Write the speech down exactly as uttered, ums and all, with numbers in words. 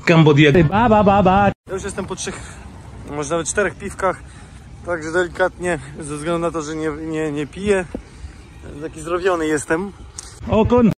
Kambodię. Ba, ba, ba, ba. Ja już jestem po trzech, może nawet czterech piwkach, także delikatnie, ze względu na to, że nie, nie, nie piję, taki zrobiony jestem. O kun.